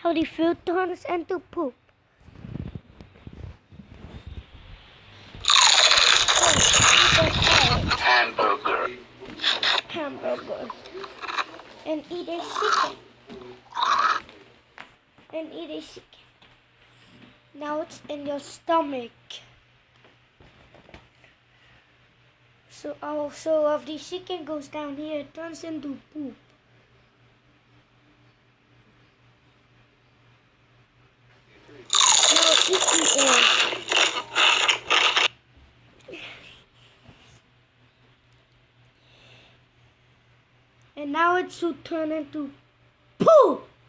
how the food turns into poop. Hamburger. Hamburger. And eat a chicken. And eat a chicken. Now it's in your stomach. So if the chicken goes down here, it turns into poop. Now eat the egg. And now it should turn into poop.